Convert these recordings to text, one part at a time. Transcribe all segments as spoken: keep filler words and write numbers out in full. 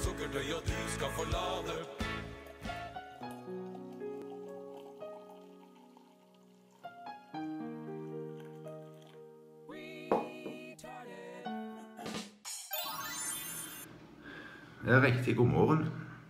sukkertøy og du skal få lade. Ja, riktig god morgen.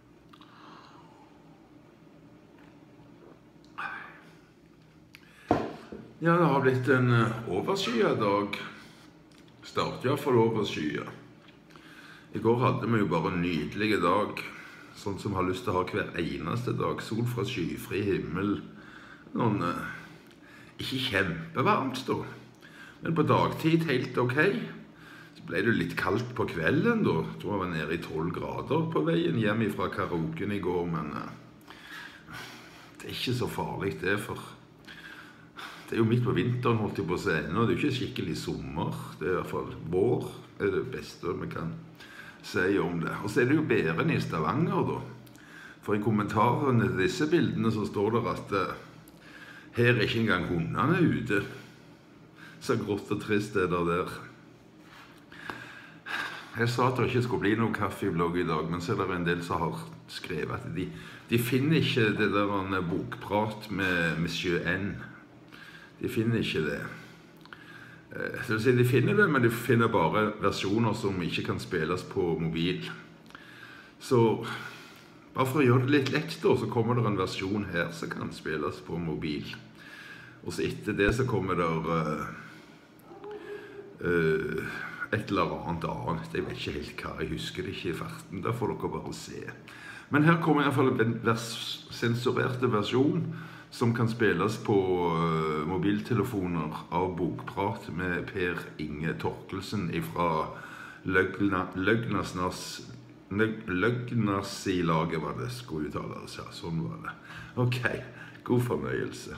Ja, det har blitt en overskyet dag. Startet i hvert fall overskyet. I går hadde vi jo bare en nydelig dag, sånn som vi har lyst til å ha hver eneste dag. Sol fra skyfri himmel. Noen, ikke kjempevarmt da, men på dagtid helt ok. Så ble det litt kaldt på kvelden da. Jeg tror jeg var nede i tolv grader på veien hjem fra karaoken i går, men det er ikke så farlig det, for det er jo midt på vinteren, holdt jeg på å si. Nå er det jo ikke skikkelig sommer. Det er i hvert fall vår, det er det beste vi kan si om det. Og så er det jo bæren i Stavanger da. For i kommentarene til disse bildene så står det at uh, her er ikke engang hundene ute. Så grått og trist er det der. Jeg sa at det ikke skulle bli noen kaffeblogg i dag, men så er det en del som har skrevet at de, de finner ikke det der bokprat med Monsieur N. De finner ikke det. Det vil si, de finner det, men de finner bare versjoner som ikke kan spilles på mobil. Så bare for å gjøre det litt lett da, så kommer det en versjon her som kan spilles på mobil. Og så etter det så kommer det uh, uh, et eller annet annet. Jeg vet ikke helt hva, jeg husker det ikke i farten. Da får dere bare se. Men her kommer i hvert fall en vers sensurerte versjon som kan spilles på uh, mobiltelefoner av Bokprat med Per Inge Torkelsen fra Løgnasnas Løgnasi-laget var det skulle uttales. Ja, sånn var det. Ok, god fornøyelse.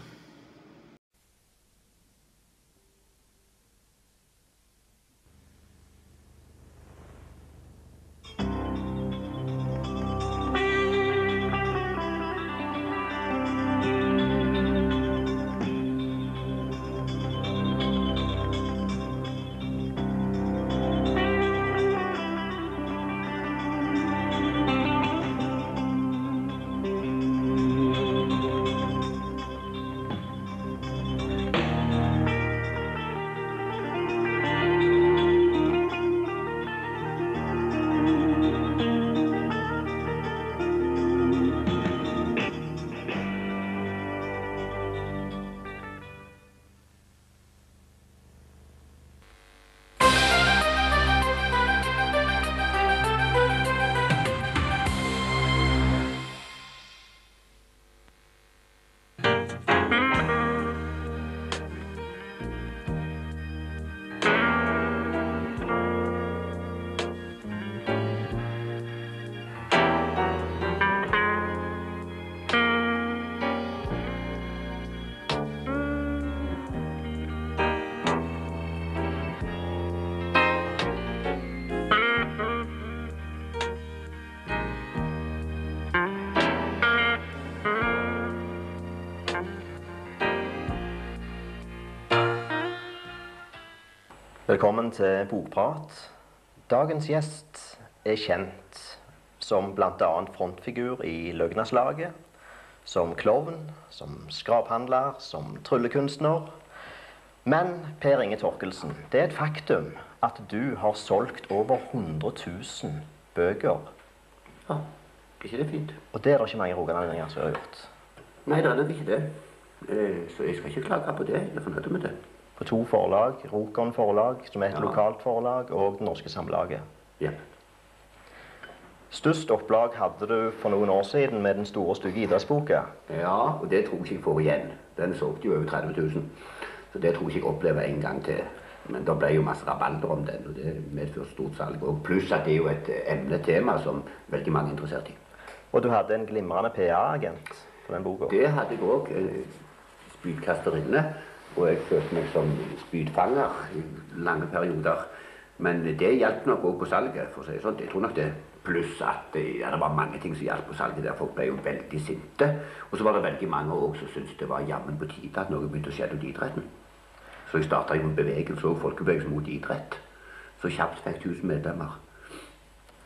Velkommen til Bokprat. Dagens gjest er kjent som blant annet frontfigur i Løgnaslaget, som klovn, som skraphandler, som tryllekunstner. Men Per Inge Torkelsen, det er et faktum at du har solgt over hundre tusen bøker. Ja, ikke det fint? Og det er det ikke mange rogalendinger som har gjort. Nei, det er nok ikke det. Så jeg skal ikke klage på det. Jeg er fornøyd med det. På to forlag, Rokon forlag, som er et ja. lokalt forlag, og Det Norske Samlaget. Ja. Størst opplag hadde du for noen år siden med Den store stygge idrettsboka. Ja, og det tror jeg ikke jeg får igjen. Den solgte jo over tretti tusen. Så det tror jeg ikke jeg opplever en gang til. Men da ble jo masse rabalder om den, og det medførte stort salg. Og pluss at det er jo et emnetema som veldig mange er interessert i. Og du hadde en glimrende P A-agent på den boka? Det hadde jeg også. Spydkasterinne. Og jeg følte meg som spydfanger i lange perioder. Men det hjalp nok også på salget, for å si sånn. Jeg tror nok det. Pluss at ja, det var mange ting som hjalp på salget der. Folk ble jo veldig sinte. Og så var det veldig mange også som syntes det var jammen på tide at noe begynte å skje ut idretten. Så jeg startet jo en bevegelse og folkebevegelse mot idrett. Så kjapt fikk tusen medlemmer.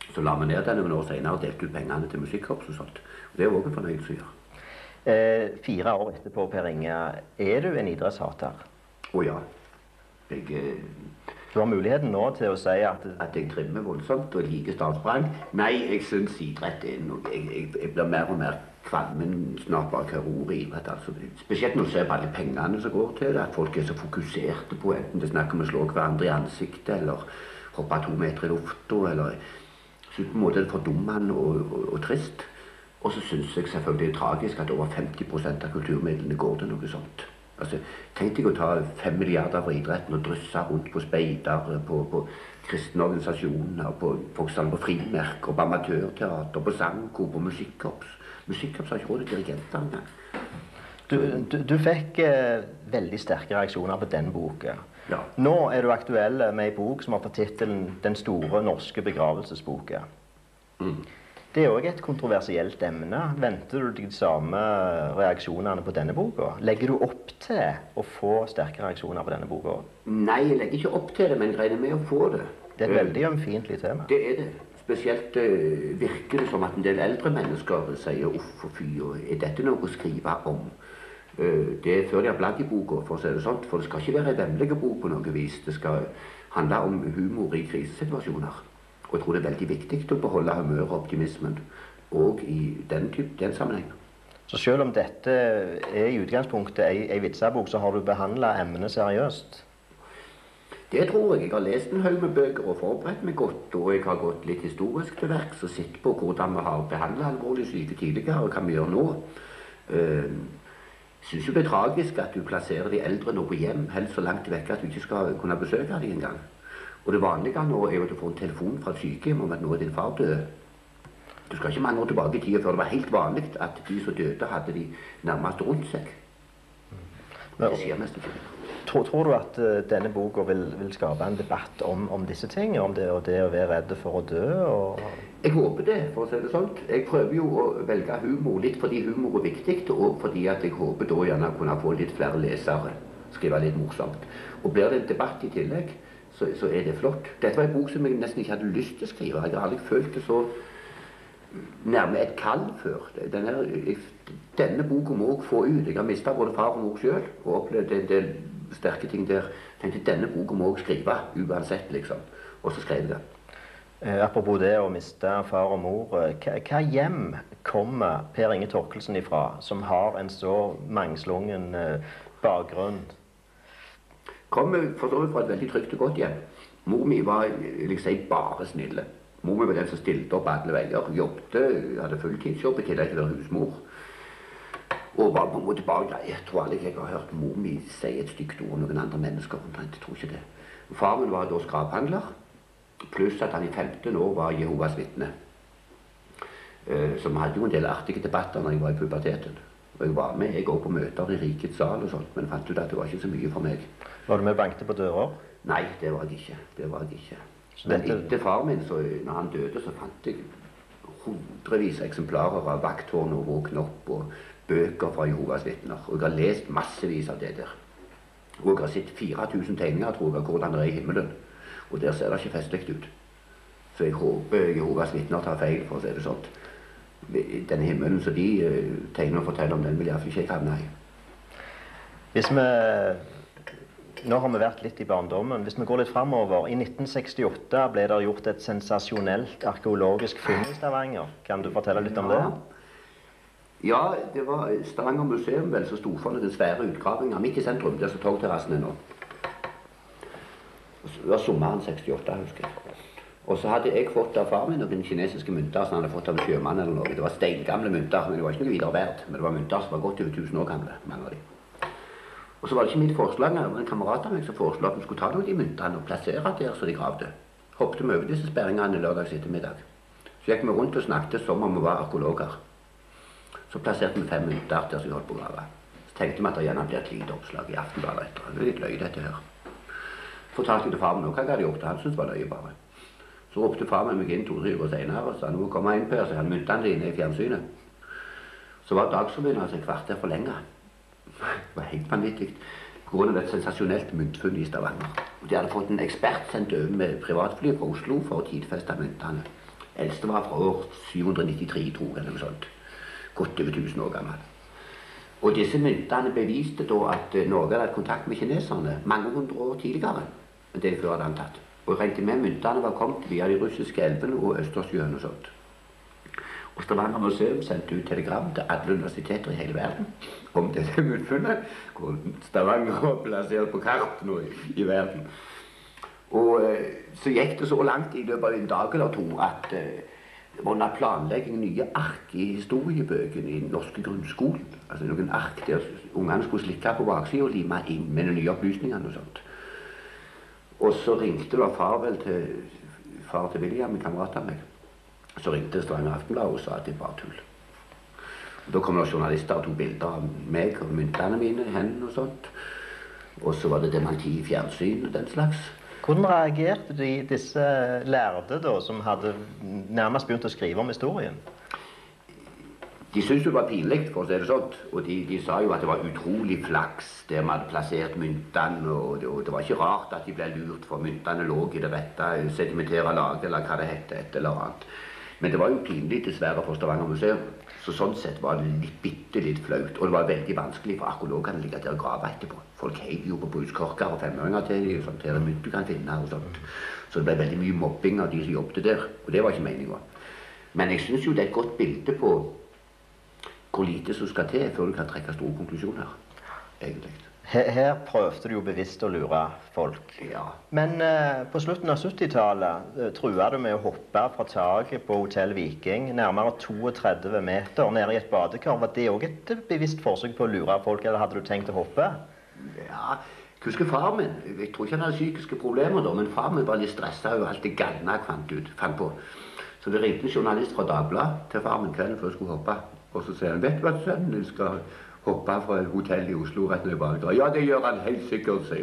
Så la vi ned den noen år senere og delte ut pengene til musikkorps og sånt. Og det er også en fornøyelse å gjøre. Eh, fire år etterpå, Per Inge, er du en idrettshater? Å ja. Jeg, eh, Du har muligheten nå til å si at... At jeg trimmer voldsomt og liker stavsprang. Nei, jeg synes idrett er noe... Jeg, jeg, jeg blir mer og mer kvalmen snart bare hver ord i idrett. Altså. Spesielt når du ser på alle pengene som går til det. At folk er så fokuserte på enten det snakker om å slå hverandre i ansiktet, eller hoppe to meter i lufta, eller... Så på en måte er det fordummende og, og, og trist. Og så synes jeg selvfølgelig det er tragisk at over femti prosent av kulturmidlene går til noe sånt. Altså, tenk deg å ta fem milliarder fra idretten og drysse rundt på speider, på, på kristne organisasjoner, på folk som på frimerker, på amatørteater, på sangkor, på musikkorps. Musikkorps har ikke råd til dirigenter engang. Du, du, du fikk eh, veldig sterke reaksjoner på den boka. Ja. Nå er du aktuell med en bok som har fått tittelen Den store norske begravelsesboka. Mm. Det er også et kontroversielt emne. Venter du de samme reaksjonene på denne boka? Legger du opp til å få sterke reaksjoner på denne boka? Nei, jeg legger ikke opp til det, men jeg regner med å få det. Det er et veldig ømfintlig tema. Det er det. Spesielt uh, virker det som at en del eldre mennesker sier uff og fy, og er dette noe å skrive om? Uh, det er før de har bladd i boka, for å si det sånt, for det skal ikke være en vemmelig bok på noe vis. Det skal handle om humor i krisesituasjoner. Og jeg tror det er veldig viktig å beholde humør og optimismen, og i den, type, den sammenhengen. Så selv om dette er i utgangspunktet en, en vitsebok, så har du behandlet emnet seriøst? Det tror jeg. Jeg har lest en haug med bøker og forberedt meg godt, og jeg har gått litt historisk til verks og sett på hvordan vi har behandlet alvorlig syke tidligere, og hva vi gjør nå. Jeg synes jo det er tragisk at du plasserer de eldre nå på hjem, helst så langt vekk at du ikke skal kunne besøke dem en gang. Og det vanlige nå er jo at du får en telefon fra et sykehjem om at nå er din far død. Du skal ikke mange år tilbake i tida før det var helt vanlig at de som døde hadde de nærmest rundt seg. Det skjer mest ikke. Tror, tror du at uh, denne boka vil, vil skape en debatt om, om disse tingene? Om det, og det å være redd for å dø? Og... Jeg håper det, for å si det sånt. Jeg prøver jo å velge humor litt fordi humor er viktig, og fordi at jeg håper da gjerne kunne få litt flere lesere. Skrive litt morsomt. Og blir det en debatt i tillegg, Så, så er det flott. Dette var en bok som jeg nesten ikke hadde lyst til å skrive. Jeg har aldri følt det så nærme et kall før. Denne, jeg, denne boka må jeg få ut. Jeg har mistet både far og mor selv, og opplevd en del sterke ting der. Jeg tenkte, denne boka må jeg skrive, uansett, liksom. Og så skrev jeg det. Eh, apropos det å miste far og mor, hva, hva hjem kommer Per Inge Torkelsen ifra, som har en så mangslungen eh, bakgrunn? Kom for så vidt fra et veldig trygt og godt hjem. Mor mi var liksom si, bare snille. Mor mi var den som stilte opp alle veier, jobbet, hadde fulltidsjobb i tillegg til å være husmor. Og var på en måte bare grei. Jeg tror aldri jeg har hørt mor mi si et stygt ord om noen andre mennesker. Jeg tror ikke det. Far min var da skraphandler, pluss at han i femten år var Jehovas vitne. Så vi hadde jo en del artige debatter når jeg var i puberteten. Og jeg var med, jeg går på møter i Rikets sal og sånt, men fant ut at det var ikke så mye for meg. Var du med og bankte på dører? Nei, det var jeg ikke. Det var jeg ikke. Så men dette... etter far min, så, når han døde, så fant jeg hundrevis av eksemplarer av vakttårn og våkne opp og bøker fra Jehovas vitner. Og jeg har lest massevis av det der. Og jeg har sett fire tusen tegninger, tror jeg, av hvordan det er i himmelen. Og der ser det ikke festlig ut. Så jeg håper Jehovas vitner tar feil, for å si det sånt. Den himmelen som de uh, tegner og forteller om, den vil jeg iallfall ikke havne i. Hvis vi... Nå har vi vært litt i barndommen. Hvis vi går litt fremover, i nitten sekstiåtte ble det gjort et sensasjonelt arkeologisk funn i Stavanger. Kan du fortelle litt om det? Ja, det var Stavanger museum vel som sto for den svære utgravinga midt i sentrum, der som togterrassen er nå. Det var sommeren sekstiåtte, husker jeg. Og så hadde jeg fått av far min noen kinesiske mynter som han hadde fått av en sjømann eller noe. Det var steingamle mynter, men det var ikke noe videre verdt. Men det var mynter som var godt over tusen år gamle, mange av de. Og så var det ikke mitt forslag, det var en kamerat av meg som foreslo at vi skulle ta noen av de myntene og plassere der så de gravde. Hoppte vi over disse sperringene lørdags ettermiddag. Så gikk vi rundt og snakket som om vi var arkeologer. Så plasserte vi fem mynter der som vi holdt på å grave. Så tenkte vi at det gjerne ble et lite oppslag i Aftenbladet etter. Det var litt løy dette her. Fortalte jeg til far min noe hva jeg hadde gjort, og han syntes det var løye bare. Så ropte far med meg inn to-tre uker senere og sa nå må komme inn på her, så han myntene dine i fjernsynet. Så var dagsforbundet altså et kvarter for lenge. Det var helt vanvittig. På grunn av et sensasjonelt myntfunn i Stavanger. Og de hadde fått en ekspert sendt over med privatfly fra Oslo for å tidfeste myntene. Eldste var fra år syv hundre nittitre, tror jeg, eller noe sånt. Godt over tusen år gammel. Og disse myntene beviste da at Norge hadde hatt kontakt med kineserne mange hundre år tidligere enn det de før hadde antatt. Og jeg regnet med myntene var kommet via de russiske elvene og Østersjøen og sånt. Og Stavanger museum sendte ut telegram til alle universiteter i hele verden om dette myntfunnet, hvor Stavanger var plassert på kart nå i, i verden. Og så gikk det så langt i løpet av en dag eller to at eh, det var under planlegging nye ark i historiebøkene i den norske grunnskolen. Altså noen ark der ungene skulle slikke på baksiden og lime inn med de nye opplysningene og sånt. Og så ringte da far vel til far til William, en kamerat av meg. Så ringte Stavanger Aftenblad og sa at det var tull. Og da kom det journalister og tok bilder av meg og myntene mine i hendene og sånt. Og så var det dementi i fjernsyn og den slags. Hvordan reagerte de, disse lærde da, som hadde nærmest begynt å skrive om historien? De syntes det var pinlig, for å si det sånt. Og de, de sa jo at det var utrolig flaks der man hadde plassert myntene. Og det, og det var ikke rart at de ble lurt, for myntene lå i det rette sedimentære laget, eller hva det hette, et eller annet. Men det var jo pinlig, dessverre, for Stavanger museum. Så sånn sett var det litt, bitte litt flaut. Og det var veldig vanskelig for arkeologene å ligge der og grave etterpå. Folk heiv jo på brukskorker og femøringer til dem, og sånt, her er mynt du kan finne og sånt. Så det ble veldig mye mobbing av de som jobbet der, og det var ikke meningen. Men jeg synes jo det er et godt bilde på hvor lite som skal til før du kan trekke store konklusjoner, egentlig. Her, her prøvde du jo bevisst å lure folk. Ja. Men eh, på slutten av syttitallet eh, truet du med å hoppe fra taket på Hotell Viking nærmere trettito meter ned i et badekar. Var det også et bevisst forsøk på å lure folk, eller hadde du tenkt å hoppe? Ja, jeg husker far min. Jeg tror ikke han hadde psykiske problemer da, men far min var litt stresset og alt det galne jeg fant ut, fant på. Så det ringte en journalist fra Dagbladet til far min kvelden før jeg skulle hoppe. Og så sier han, vet du hva sønnen din skal hoppe fra et hotell i Oslo rett ned i badekar? Ja, det gjør han helt sikkert, sier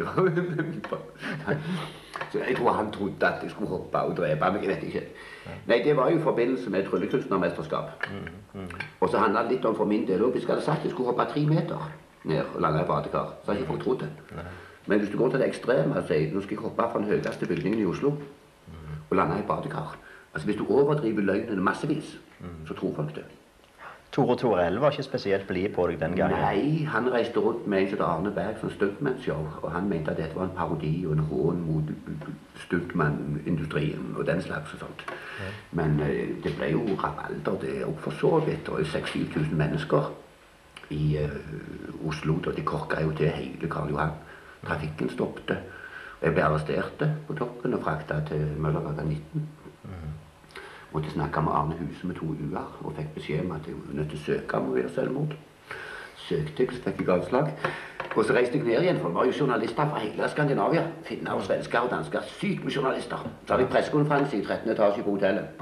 han. Så jeg tror han trodde at jeg skulle hoppe og drepe meg, jeg vet ikke. Nei, det var jo i forbindelse med et tryllekunstnermesterskap. Og så handlet det litt om for min del, og hvis jeg hadde sagt at jeg skulle hoppe tre meter ned og lande i badekar, så hadde ikke folk trodd det. Men hvis du går til det ekstreme og sier, nå skal jeg hoppe fra den høyeste bygningen i Oslo og lande i badekar. Altså hvis du overdriver løgnene massevis, så tror folk det. Tore Torell var ikke spesielt blid på deg den gangen. Nei, han reiste rundt med en som Arne Berg som stuntmannshow, og han mente at dette var en parodi og en hån mot stuntmannindustrien og den slags og sånt. Ja. Men uh, det ble jo rabalder, det er jo for så vidt, og seks til syv tusen mennesker i uh, Oslo, da de korka jo til hele Karl Johan. Trafikken stoppte, og jeg ble arrestert på toppen og frakta til Møllergata nitten. Mm. Måtte snakke med Arne Huse med to uer, og fikk beskjed om at jeg var nødt til å søke om å gjøre selvmord. Søkte jeg, så fikk jeg avslag. Og så reiste jeg ned igjen, for det var jo journalister fra hele Skandinavia. Finner og svensker og dansker, sykt med journalister. Så hadde jeg pressekonferanse i trettende etasje på hotellet.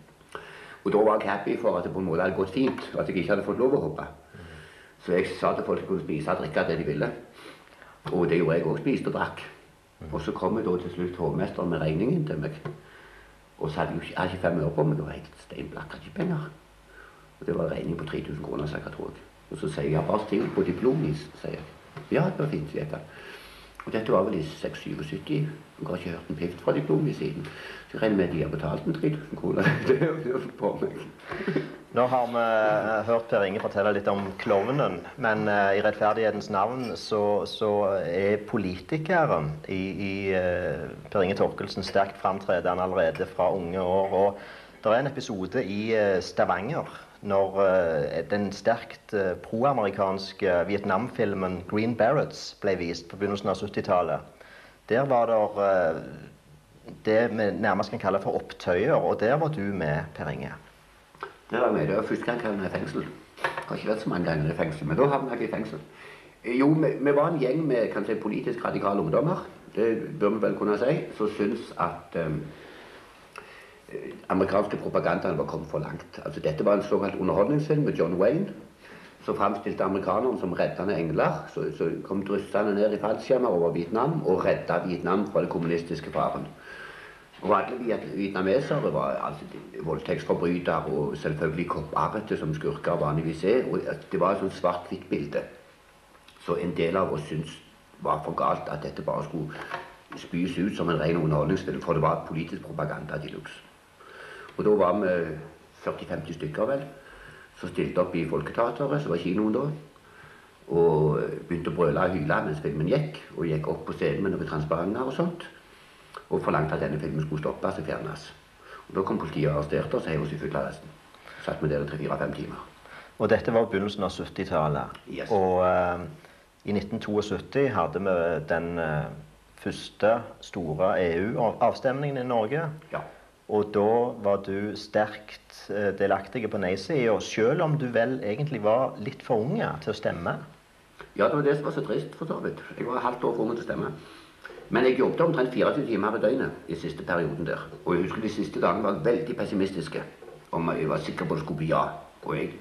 Og da var jeg happy for at det på en måte hadde gått fint, og at jeg ikke hadde fått lov å hoppe. Så jeg sa til folk at de kunne spise og drikke det de ville. Og det gjorde jeg også, spiste og drakk. Og så kom jeg da til slutt hovmesteren med regningen til meg. Og så hadde jeg ikke, ikke fem øre på meg, det var helt steinblakk, hadde ikke penger. Og det var regning på tre tusen kroner, sier jeg, tror jeg. Og så sier jeg, bare stiv på diplomis, sier jeg. Ja, det var fint, sier jeg. Og dette var vel i seks syttisju, og jeg har ikke hørt en pift fra diplomis siden. Så jeg regner med at de har betalt en tre tusen kroner. Det er på meg. Nå har vi hørt Per Inge fortelle litt om klovnen, men uh, i rettferdighetens navn så, så er politikeren i, i uh, Per Inge Torkelsen sterkt fremtredende allerede fra unge år. Og det er en episode i uh, Stavanger når uh, den sterkt uh, pro-amerikanske Vietnamfilmen Green Berets ble vist på begynnelsen av syttitallet. Der var det uh, det vi nærmest kan kalle for opptøyer, og der var du med, Per Inge. Det var med, det var første gang jeg havnet i fengsel. Jeg har ikke vært så mange ganger i fengsel, men da havnet jeg i fengsel. Jo, vi, vi var en gjeng med, kan si, politisk radikale ungdommer, det bør vi vel kunne si, som synes at um, amerikanske propagandaen var kommet for langt. Altså, dette var en såkalt underholdningsfilm med John Wayne, som fremstilte amerikanerne som reddende engler, så, så kom dryssene ned i fallskjermer over Vietnam og reddet Vietnam fra det kommunistiske faren. Og alle vietnamesere var altså, voldtektsforbrytere og selvfølgelig kopparete som skurker vanligvis er. Og det var et sånt svart-hvitt bilde. Så en del av oss syntes var for galt at dette bare skulle spys ut som en ren underholdningsfilm, for det var politisk propaganda de luxe. Og da var vi førti femti stykker, vel, som stilte opp i Folketeatret, som var kinoen da, og begynte å brøle og hyle mens filmen gikk, og gikk opp på scenen med noen transparenter og sånt, og forlangte at denne filmen skulle stoppes og fjernes. Og da kom politiet og arresterte oss, heiv oss i fyllearresten. Satt vi der i tre fire fem timer. Og dette var begynnelsen av syttitallet. Yes. Og eh, i nitten syttito hadde vi den eh, første store E U-avstemningen i Norge. Ja. Og da var du sterkt eh, delaktig på nei-siden, selv om du vel egentlig var litt for unge til å stemme. Ja, det var det som var så trist, for så vidt. Jeg var halvt år for ung til å stemme. Men jeg jobbet omtrent fireogtyve timer ved døgnet i siste perioden der. Og jeg husker de siste dagene var veldig pessimistiske. Om jeg var sikker på at det skulle bli ja. Og jeg,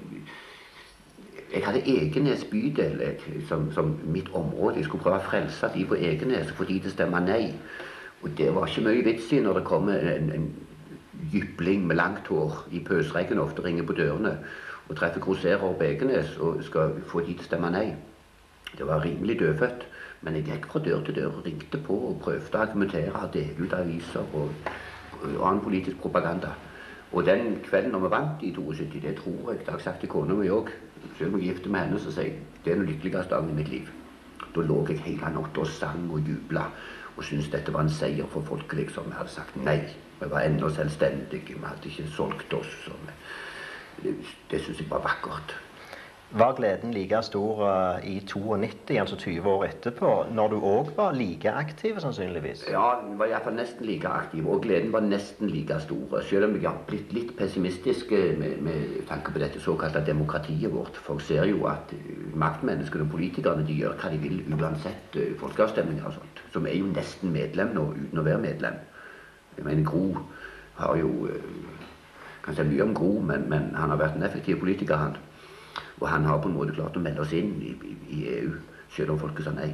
jeg hadde Egenes bydel jeg, som, som mitt område. Jeg skulle prøve å frelse de på Egenes og få de til å stemme nei. Og det var ikke mye vits i når det kom en, en jypling med langt hår i pøsreggen ofte ringer på dørene og treffer grosserer på Egenes og skal få de til å stemme nei. Det var rimelig dødfødt. Men jeg gikk fra dør til dør og ringte på og prøvde å argumentere og dele ut aviser og, og annen politisk propaganda. Og den kvelden når vi vant i syttito, det tror jeg, det har jeg sagt til kona mi også, selv om jeg gifte med henne, så sier jeg, det er den lykkeligste dagen i mitt liv. Da lå jeg hele natta og sang og jubla, og syntes dette var en seier for folket, liksom. Vi hadde sagt nei, vi var enda selvstendige, vi hadde ikke solgt oss. Vi, det det synes jeg var vakkert. Var gleden like stor uh, i nittito, altså tjue år etterpå, når du også var like aktiv, sannsynligvis? Ja, jeg var i hvert fall nesten like aktiv, og gleden var nesten like stor. Selv om jeg har blitt litt pessimistisk med, med tanke på dette såkalte demokratiet vårt. Folk ser jo at maktmenneskene og politikerne, de gjør hva de vil uansett uh, folkeavstemninger og sånt, som er jo nesten medlem nå, uten å være medlem. Jeg mener, Gro har jo, uh, kan si mye om Gro, men, men han har vært en effektiv politiker, han. Og han har på en måte klart å melde oss inn i, i, i E U, selv om folket sa nei.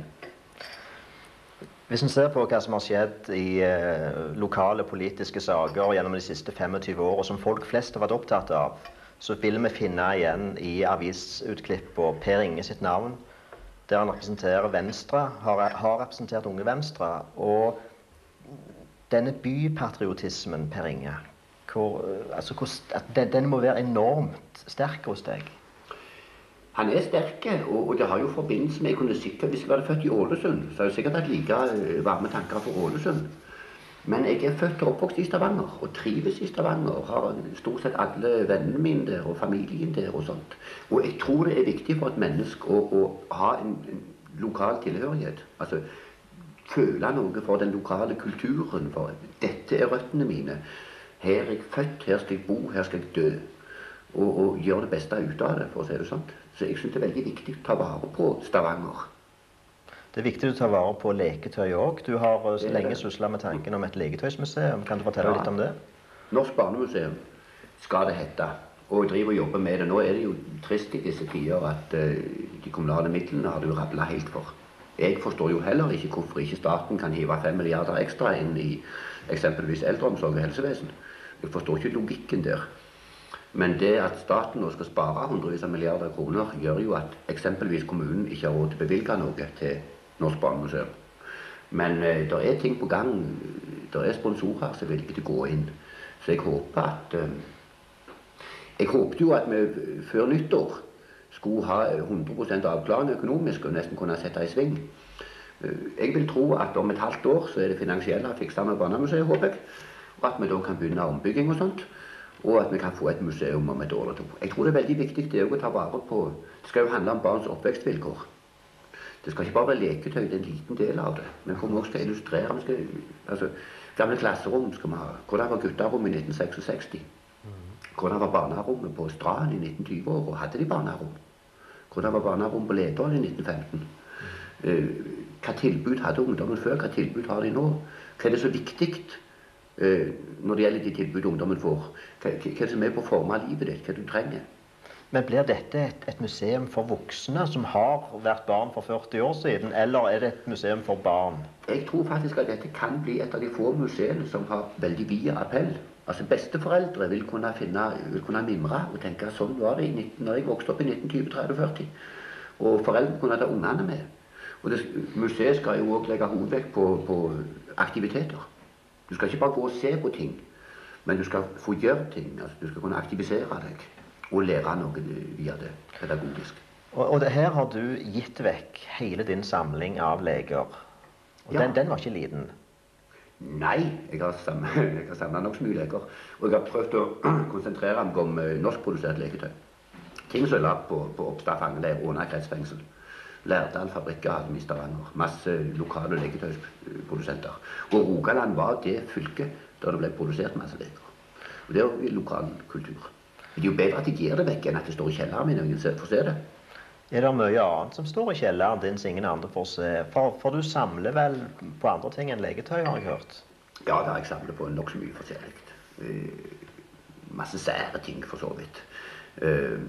Hvis en ser på hva som har skjedd i eh, lokale politiske saker gjennom de siste tjuefem årene, som folk flest har vært opptatt av, så vil vi finne igjen i avisutklipp på Per Inge sitt navn, der han representerer Venstre, har, har representert Unge Venstre, og denne bypatriotismen, Per Inge, hvor, altså, hvor, at den, den må være enormt sterk hos deg. Han er sterke, og, og det har jo forbindelse med, jeg kunne sikkert, hvis jeg var født i Ålesund, så har jeg sikkert hatt like varme tanker for Ålesund. Men jeg er født og oppvokst i Stavanger, og trives i Stavanger, har stort sett alle vennene mine der, og familien der og sånt. Og jeg tror det er viktig for et menneske å, å ha en, en lokal tilhørighet. Altså, føle noe for den lokale kulturen, for dette er røttene mine. Her er jeg født, her skal jeg bo, her skal jeg dø. Og, og gjøre det beste ut av det, for å si det sånn. Så jeg synes det er veldig viktig å ta vare på Stavanger. Det er viktig å ta vare på leketøy også. Du har så lenge syslet med tanken om et leketøysmuseum. Kan du fortelle ja. litt om det? Norsk barnemuseum skal det hete. Og jeg driver og jobber med det. Nå er det jo trist i disse tider at uh, de kommunale midlene har du rablet helt for. Jeg forstår jo heller ikke hvorfor ikke staten kan hive fem milliarder ekstra inn i eksempelvis eldreomsorg og helsevesen. Jeg forstår ikke logikken der. Men det at staten nå skal spare hundrevis av milliarder kroner, gjør jo at eksempelvis kommunen ikke har råd til å bevilge noe til Norsk barnemuseum. Men eh, det er ting på gang, det er sponsorer som vil ikke gå inn. Så jeg håper at eh, jeg håpte jo at vi før nyttår skulle ha hundre prosent avklaring økonomisk og nesten kunne sette i sving. Eh, jeg vil tro at om et halvt år så er det finansielle fikset med barnemuseet, håper jeg. Og at vi da kan begynne ombygging og sånt. Og at vi kan få et museum om et år eller to. Jeg tror det er veldig viktig det å ta vare på. Det skal jo handle om barns oppvekstvilkår. Det skal ikke bare være leketøy, det er en liten del av det. Men hvor vi også skal illustrere, vi skal, altså, gamle klasserom skal vi ha. Hvordan var gutterom i nitten sekstiseks? Hvordan var barnerommet på Strand i nitten tyve år, og hadde de barnerom? Hvordan var barnerom på Ledål i nitten femten? Hva tilbud hadde ungdommen før, hva tilbud har de nå? Hva er det så viktig Uh, når det gjelder de tilbud ungdommen får? Hva, hva er det som er på form av livet ditt? Hva du trenger? Men blir dette et, et museum for voksne som har vært barn for førti år siden, eller er det et museum for barn? Jeg tror faktisk at dette kan bli et av de få museene som har veldig vide appell. Altså besteforeldre vil kunne, finne, vil kunne mimre og tenke sånn var det i nitten, når jeg vokste opp i nitten tjue, tretti, førti. Og foreldre kunne ta ungene med. Og det, museet skal jo også legge hovedvekt på, på aktiviteter. Du skal ikke bare gå og se på ting, Men du skal få gjøre ting, altså du skal kunne aktivisere deg og lære noe via det pedagogisk. Og, og det her har du gitt vekk hele din samling av leger. Og Ja. den, den var ikke liten. Nei, jeg har samlet, jeg har samlet nok så mye leker. Og jeg har prøvd å konsentrere meg om eh, norskprodusert leketøy. Ting som er lagt på, på Oppstad fangeleir under kretsfengsel. Lærdal fabrikker hadde vi i Stavanger. Masse lokale leketøysprodusenter. Og Rogaland var det fylket der det ble produsert masse leker. Og det er jo lokal kultur. Det er jo bedre at jeg gir det vekk enn at det står i kjelleren min og ingen ser- får se det. Er det mye annet som står i kjelleren din som ingen andre får se? For, for du samler vel på andre ting enn leketøy, har jeg hørt? Ja, det har jeg samlet på nok så mye forskjellig. Eh, masse sære ting, for så vidt. Eh,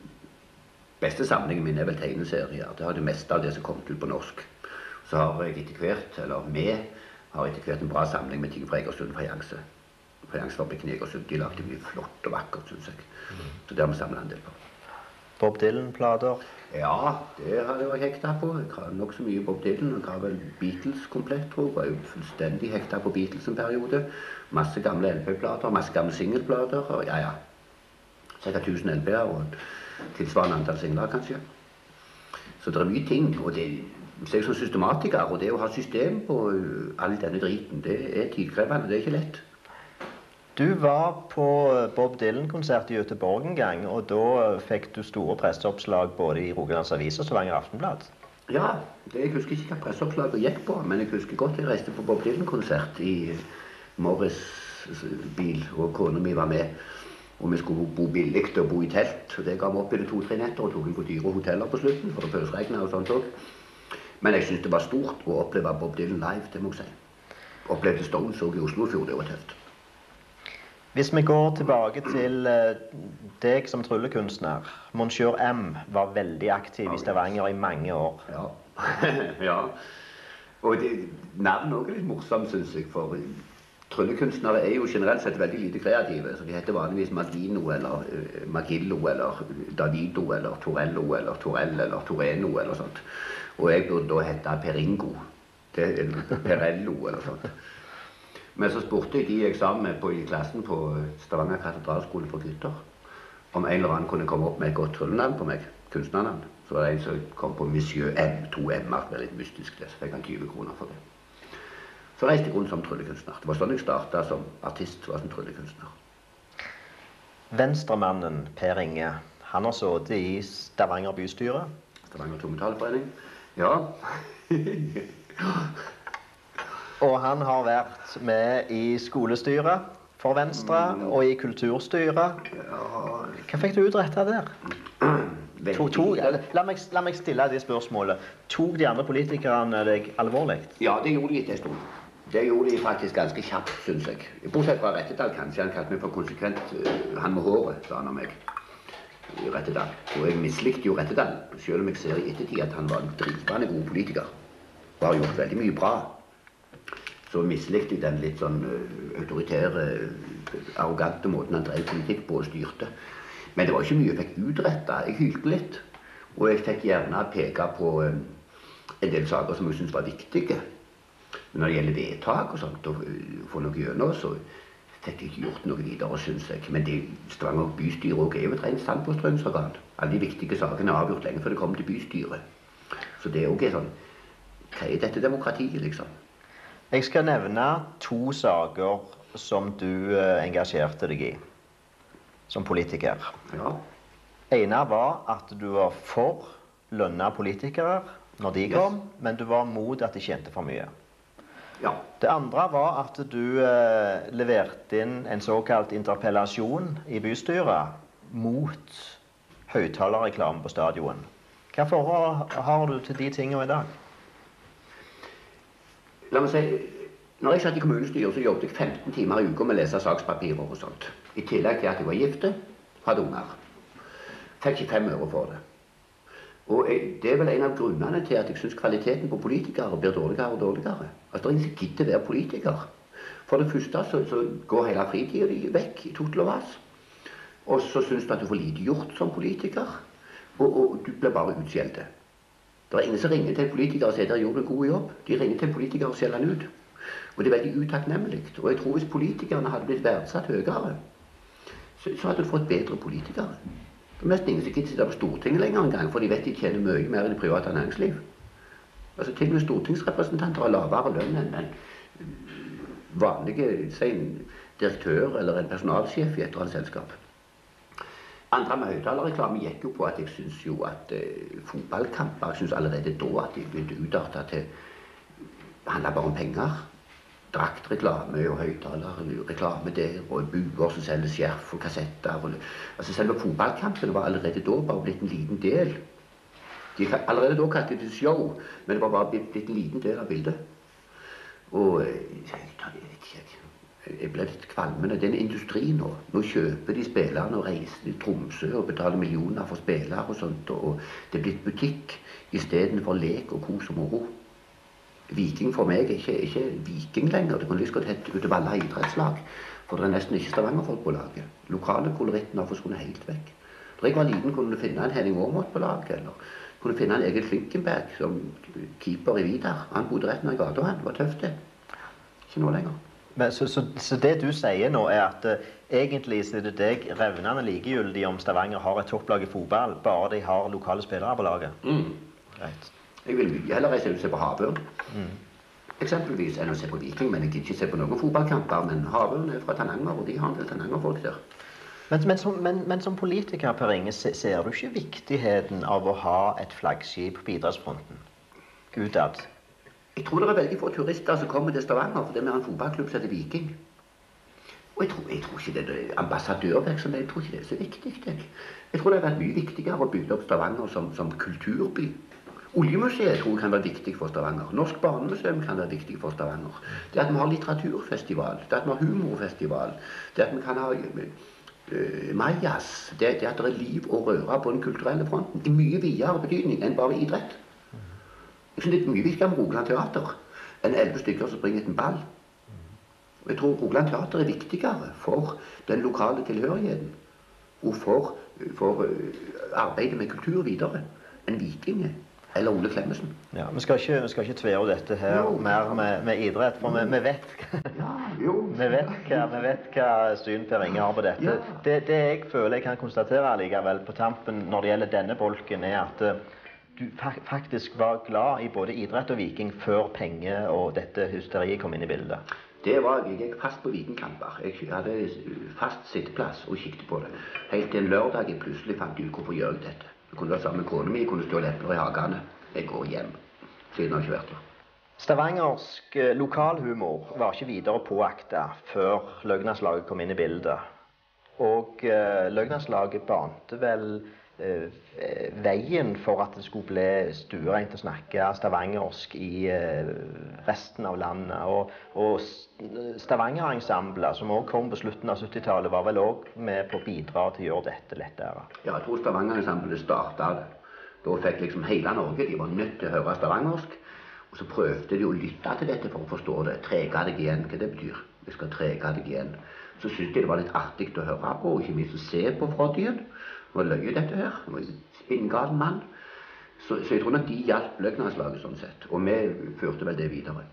beste samlingen min er vel tegneserier. Det har det meste av det som kom ut på norsk. Så har jeg etter hvert, eller vi, har etter hvert en bra samling med ting fra Egersund Fajanse. Fajansfabrikken i Egersund, de lagde mye flott og vakkert, synes jeg. Så det har vi samlet en del på. Bob Dylan-plater? Ja, det har jeg vært hekta på. Jeg har nok så mye Bob Dylan. Jeg har vel Beatles komplett, tror jeg. Jeg er jo fullstendig hekta på Beatles en periode. Masse gamle L P-plater, masse gamle singelplater. Og ja, ja. Cirka tusen L P-er og tilsvarende antall singler, kanskje. Så det er mye ting. Og det så jeg som systematiker, og det å ha system på all denne driten, det er tidkrevende. Det er ikke lett. Du var på Bob Dylan-konsert i Göteborg en gang, og da fikk du store presseoppslag både i Rogalands Avis og Stavanger Aftenblad. Ja, det, jeg husker ikke hva presseoppslaget gikk på, men jeg husker godt jeg reiste på Bob Dylan-konsert i Morris bil, og kona mi var med. Og vi skulle bo billig og bo i telt, og det ga vi opp i det to-tre netter, og tok inn på dyre hoteller på slutten, for det pøsregnet og sånt også. Men jeg synes det var stort å oppleve Bob Dylan live, det må jeg si. Opplevde Stones også i Oslo i fjor, det var tøft. Hvis vi går tilbake til deg som tryllekunstner. Monsieur M var veldig aktiv i Stavanger i mange år. Ja, ja. Og det, navnet også er litt morsomt, synes jeg, for tryllekunstnere er jo generelt sett veldig lite kreative. Så de heter vanligvis Magino, eller uh, Magillo, eller Davido, eller Torello, eller Torell, eller Toreno, eller sånt. Og jeg burde da hette Peringo, det, eller Perello, eller sånt. Men så spurte jeg de jeg sammen med på, i klassen på Stavanger katedralskole for gutter, om en eller annen kunne komme opp med et godt tryllenavn på meg, kunstnernavn. Så var det en som kom på Monsieur M, to M-er, det var litt mystisk det, så fikk han tyve kroner for det. Så reiste jeg rundt som tryllekunstner. Det var sånn jeg startet som artist, var som tryllekunstner. Venstremannen Per Inge, han har sittet i Stavanger bystyre. Stavanger Tungetaleforening, ja. Og han har vært med i skolestyret for Venstre, og i kulturstyret. Hva fikk du utrettet der? To, to, la, meg, la meg stille det spørsmålet. Tok de andre politikerne deg alvorlig? Ja, det gjorde de etter en stund. Det gjorde de faktisk ganske kjapt, synes jeg. Bortsett fra Rettedal, kanskje. Han kalte meg for konsekvent. Han med håret, sa han om meg. Rettedal. Og jeg mislikte jo Rettedal, selv om jeg ser i ettertid at han var en drivende god politiker. Og har gjort veldig mye bra. Så mislikte jeg den litt sånn autoritære, arrogante måten han drev politikk på og styrte. Men det var ikke mye jeg fikk utrettet. Jeg hylte litt. Og jeg fikk gjerne peke på en del saker som jeg syntes var viktige. Men når det gjelder vedtak og sånt, og få noe gjennom, så fikk jeg ikke gjort noe videre, synes jeg. Men det Stavanger bystyre også er jo et rent standpåstrømsorgan. Alle de viktige sakene er avgjort lenge før det kommer til bystyret. Så det er også sånn, hva er dette demokratiet, liksom? Jeg skal nevne to saker som du engasjerte deg i som politiker. Ja. Ene var at du var for lønna politikere når de kom, yes. Men du var mot at de tjente for mye. Ja. Det andre var at du eh, leverte inn en såkalt interpellasjon i bystyret mot høyttalerreklame på stadion. Hva forhold har du til de tingene i dag? La meg si, når jeg satt i kommunestyret, så jobbet jeg femten timer i uka med å lese sakspapirer og sånt. I tillegg til at jeg var gifte, hadde unger. Fikk ikke fem øre for det. Og jeg, det er vel en av grunnene til at jeg synes kvaliteten på politikere blir dårligere og dårligere. Altså, det er ingen som gidder være politiker. For det første så, så går hele fritiden vekk i totel og vas. Og så synes du at du får lite gjort som politiker, og, og du blir bare utskjeldt. Det er ingen som ringer til en politiker og sier at de gjorde en god jobb. De ringer til en politiker og skjeller han ut. Og det er veldig utakknemlig. Og jeg tror hvis politikerne hadde blitt verdsatt høyere, så, så hadde du fått bedre politikere. Det er nesten ingen som ikke sitter på Stortinget lenger engang, for de vet de tjener mye mer i det private næringsliv. Altså til og med stortingsrepresentanter har lavere lønn enn en vanlige, si en direktør eller en personalsjef i et eller annet selskap. Andre med høyttalerreklame gikk jo på at jeg synes jo at eh, fotballkamper, jeg synes allerede da at de begynte utartet til, det handlet bare om penger. Draktreklame og høyttalerreklame der, og buer som selger skjerf og kassetter. Og, altså selve fotballkampen var allerede da bare blitt en liten del. De, allerede da kalte det show, men det var bare blitt, blitt en liten del av bildet. Og jeg, jeg, jeg vet ikke, jeg ble litt kvalmende. Det er en industri nå. Nå kjøper de spillerne og reiser til Tromsø og betaler millioner for spillere og sånt, og det er blitt butikk i stedet for lek og kos og moro. Viking for meg er ikke, ikke Viking lenger. Det kan lyst godt hette utover alle idrettslag, for det er nesten ikke Stavanger-folk på laget. Lokale koloritten har forsvunnet helt vekk. Da jeg var liten kunne du finne en Henning Aamodt på laget, eller kunne finne en Egil Flinkenberg som keeper i Vidar. Han bodde rett ned i gata, han. Det var tøft det. Ikke nå lenger. Men, så, så, så det du sier nå er at uh, egentlig så er det deg revnende likegyldig om Stavanger har et topplag i fotball, bare de har lokale spillere på laget? Mm. Greit. Jeg vil mye heller reise ut og se på Havørn. Mm. Eksempelvis enn å se på Viking, men jeg kan ikke se på noen fotballkamper, men Havørn er fra Tananger, og de har en del Tananger-folk der. Men, men, som, men, men som politiker, Per Inge, ser du ikke viktigheten av å ha et flaggskip på idrettsfronten? Utad? Jeg tror det er veldig få turister som kommer til Stavanger, for det er mer en fotballklubb som heter Viking. Og jeg tror, jeg tror ikke det er ambassadørvirksomhet, jeg tror ikke det er så viktig. Jeg, jeg tror det har vært mye viktigere å bygge opp Stavanger som, som kulturby. Oljemuseet tror jeg kan være viktig for Stavanger. Norsk barnemuseum kan være viktig for Stavanger. Det at vi har litteraturfestival, det at vi har humorfestival, det at vi kan ha uh, Majas, det, det at det er liv og røre på den kulturelle fronten, er mye videre betydning enn bare idrett. Jeg synes det er mye viktigere med Rogaland Teater enn elleve stykker som springer etter en ball. Og jeg tror Rogaland Teater er viktigere for den lokale tilhørigheten og for, for uh, arbeidet med kultur videre enn Viking eller Ole Klemmesen. Ja, vi skal ikke, vi skal ikke tvære dette her jo, mer med, med idrett, for vi, vi vet ja, jo. vi, vet hva, vi vet hva syn Per Inge har på dette. Ja. Det, det jeg føler jeg kan konstatere likevel på tampen når det gjelder denne bolken, er at du faktisk var glad i både idrett og Viking før penger og dette hysteriet kom inn i bildet. Det var jeg gikk fast på Vikingkamper. Jeg hadde fast sitteplass og kikket på det. Helt til en lørdag jeg plutselig fant ut hvorfor gjør jeg dette. Jeg kunne være sammen med kona mi, jeg kunne stå lepper i hagene. Jeg går hjem. Siden har jeg ikke vært der. Stavangersk lokalhumor var ikke videre påakta før Løgnaslaget kom inn i bildet. Og uh, Løgnaslaget bante vel uh, veien for at det skulle bli stuereint å snakke stavangersk i uh, resten av landet. Og, og Stavanger-ensemblet, som også kom på slutten av syttitallet, var vel også med på å bidra til å gjøre dette lettere. Ja, jeg tror Stavanger-ensemblet startet det. Da fikk liksom hele Norge, de var nødt til å høre stavangersk. Og så prøvde de å lytte til dette for å forstå det. Trege deg igjen, hva det betyr. Vi skal trege deg igjen. Så syntes de det var litt artig å høre på, og ikke minst å se på Frodien. Det var løye dette her. Det var en spinngal mann. Så, så jeg tror nok de hjalp Løgnaslaget sånn sett. Og vi førte vel det videre.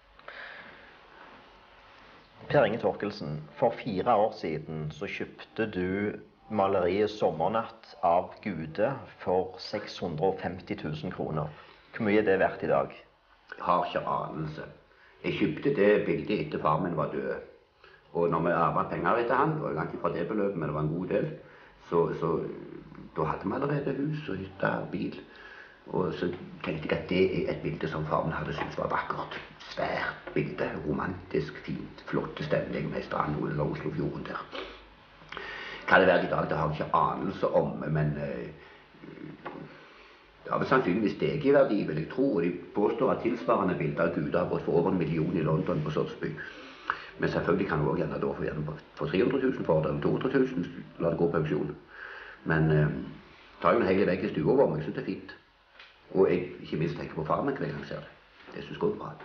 Per Inge Torkelsen, for fire år siden så kjøpte du maleriet Sommernatt av Gude for seks hundre og femti tusen kroner. Hvor mye er det verdt i dag? Jeg har ikke anelse. Jeg kjøpte det bildet etter far min var død. Og når vi arvet penger etter han, det var langt fra det beløpet, men det var en god del, så, så da hadde vi allerede hus og hytte og bil. Og så tenkte jeg at det er et bilde som far min hadde syntes var vakkert. Svært bilde, romantisk, fint, flotte stemning med stranden eller Oslofjorden der. Kan det være i dag, det har jeg ikke anelse om, men uh, det har vel sannsynligvis steget i verdi, vil jeg tro, og de påstår at tilsvarende bilder av Gud har gått for over en million i London på Sotsby. Men selvfølgelig kan du også gjerne da få gjerne for tre hundre tusen for det, eller to hundre tusen, la det gå på auksjon. Men uh, tar jo en hele vegg i stua over meg, jeg synes det er fint. Og jeg ikke minst tenker på far min hver gang jeg ser det. Det synes jeg går bra.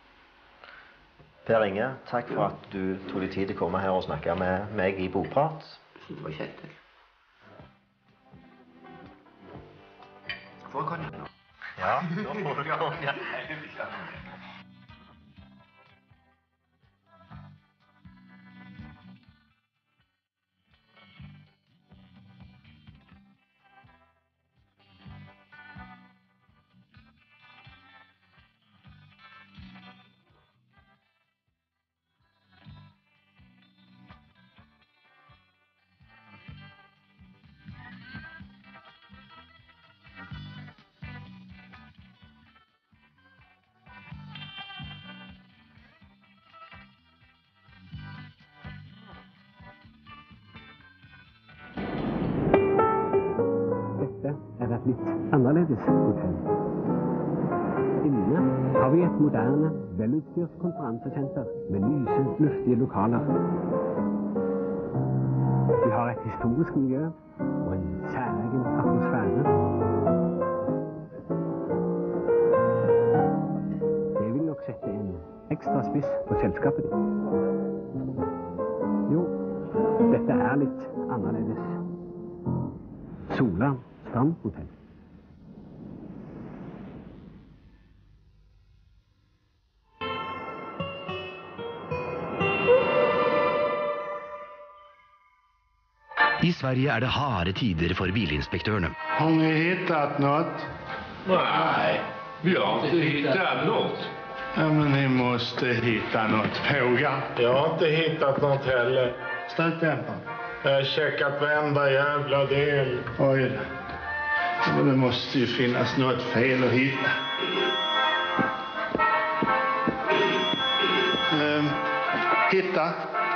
Per Inge, takk for at du tog deg tid til å komme her og snakke med meg i Bokprat. Jeg synes det var kjekt, jeg. Får jeg konjakk nå? Ja, da får du konjakk. et litt annerledes hotell. Inne har vi et moderne, velutstyrt konferansesenter med lyse, luftige lokaler. Vi har et historisk miljø og en særegen atmosfære. Det vil nok sette en ekstra spiss på selskapet ditt. Jo, dette er litt annerledes. Sola Strandhotell. I Sverige är det harde tider för bilinspektörerna. Har ni hittat något? Nej, vi har inte hittat något. Ja, men ni måste hitta något. Fråga. Jag har inte hittat något heller. Stötdämparen. Jag har checkat varenda jävla del. Oj då. Ja, det måste ju finnas något fel att hitta. Ehm, hitta.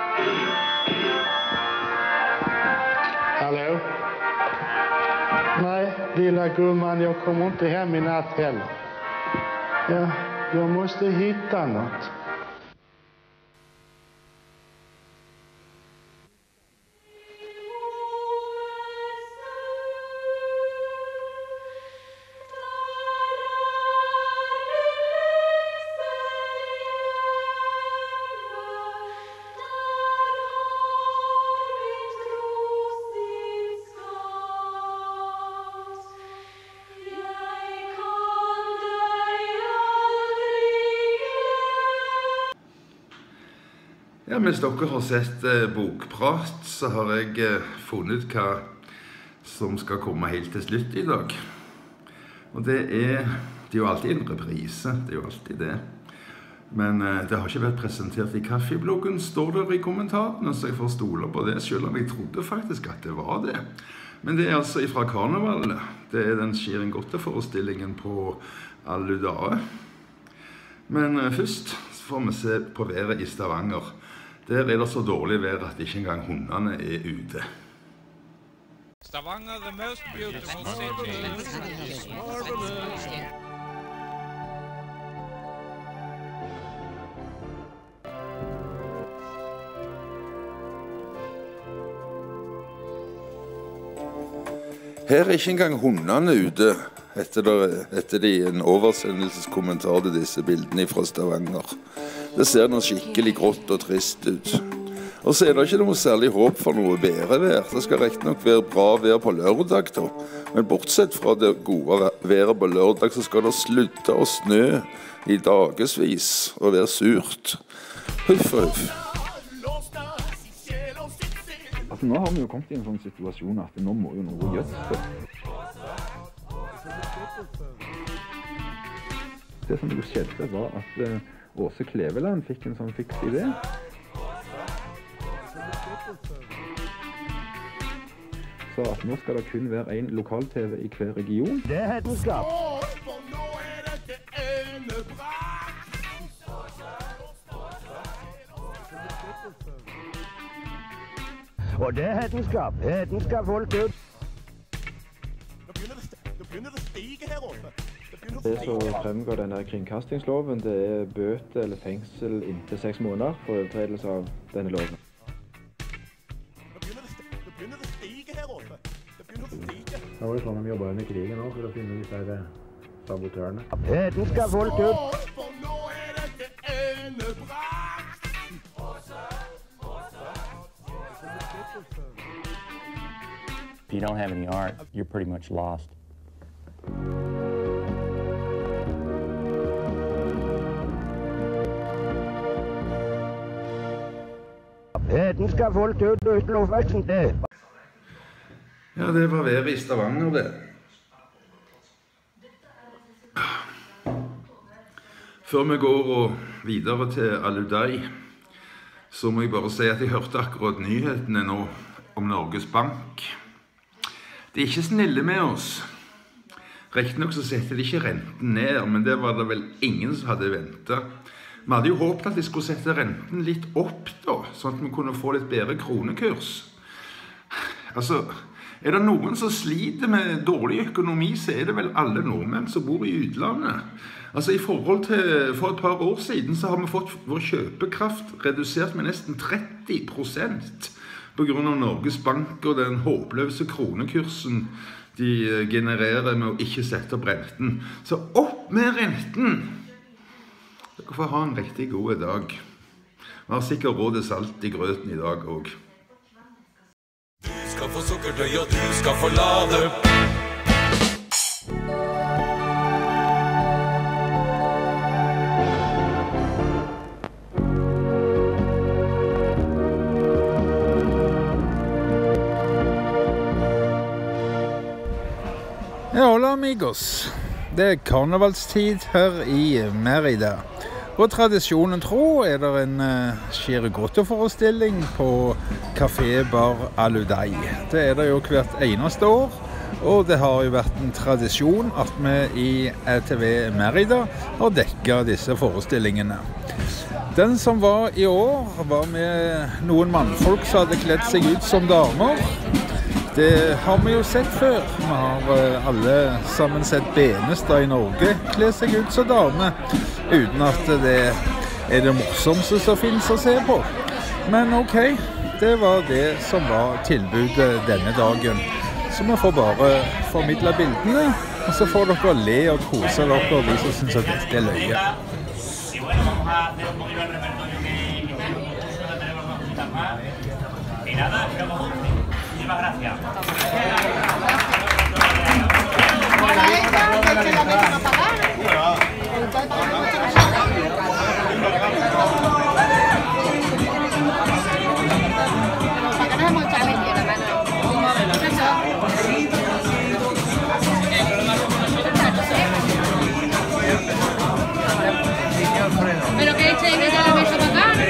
Hallå? Nej, lilla gumman, jag kommer inte hem i natt heller. Ja, jag måste hitta något. Ja, mens dere har sett eh, bokprat, så har jeg eh, funnet hva som skal komme helt til slutt i dag. Og det er, det er jo alltid en reprise, det er jo alltid det. Men eh, det har ikke vært presentert i kaffebloggen, står der i kommentarene, så jeg får stole på det, selv om jeg trodde faktisk at det var det. Men det er altså fra karnevalet. Det er den Skjæringgotte-forestillingen på Alludae. Men eh, først får vi se på været i Stavanger. Der er det så dårlig vær at ikke engang hundene er ute. Stavanger, the most beautiful city. Her er ikke engang hundene ute, heter det, heter det i en oversendelseskommentar til disse bildene fra Stavanger. Det ser noe skikkelig grått og trist ut. Og så er det ikke noe særlig håp for noe bedre vær. Det skal rett nok være bra vær på lørdag da. Men bortsett fra det gode været på lørdag, så skal det slutte å snø i dagesvis og være surt. Huff og huff. Altså, nå har vi jo kommet i en sånn situasjon at nå må jo noe gjøres. Det som jo skjedde var at uh, Åse Kleveland fikk en sånn fiks idé. Så at nå skal det kun være en lokal-T V i hver region. Det er hetenskap. Og det er hetenskap. Hetenskap holdt ut. Nå begynner det å stige her oppe. Det som fremgår denne kringkastingsloven, det er bøte eller fengsel inntil seks måneder for overtredelse av denne loven. Nå begynner det å stige her oppe. Det begynner å stige. Da var det sånn de jobbet under krigen også, for å finne disse her sabotørene. Hetenskap holdt ut. For nå er dette enebrakt. If you don't have any art, you're pretty much lost. Hetenskap holdt ut uten oppveksten det. Ja, det var været i Stavanger, det. Før vi går og videre til Alludae, så må jeg bare si at jeg hørte akkurat nyhetene nå om Norges Bank. De er ikke snille med oss. Riktig nok så setter de ikke renten ned, men det var det vel ingen som hadde ventet. Vi hadde jo håpet at de skulle sette renten litt opp da, sånn at vi kunne få litt bedre kronekurs. Altså, Er det noen som sliter med dårlig økonomi, så er det vel alle nordmenn som bor i utlandet. Altså i forhold til for et par år siden så har vi fått vår kjøpekraft redusert med nesten tretti prosent på grunn av Norges Bank og den håpløse kronekursen de genererer med å ikke sette opp renten. Så opp med renten! Dere får ha en riktig god dag. Vi har sikkert råd til salt i grøten i dag også. Du skal få sukkerdøy og du skal få lade. Ja, hola amigos. Det er karnevalstid her i Mérida. Og tradisjonen tro er det en uh, Chirigotto-forestilling på Café Bar Aludei. Det er det jo hvert eneste år, og det har jo vært en tradisjon at vi i E T V Mérida har dekket disse forestillingene. Den som var i år var med noen mannfolk som hadde kledd seg ut som damer. Det har vi jo sett før. Vi har uh, alle sammen sett Benestad i Norge kle seg ut som dame, uten at det er det morsomste som finnes å se på. Men ok, det var det som var tilbudet denne dagen. Så vi får bare formidle bildene, og så får dere le og kose dere, de som synes at dette er løye. Pero que eche y meta la mesa para acá.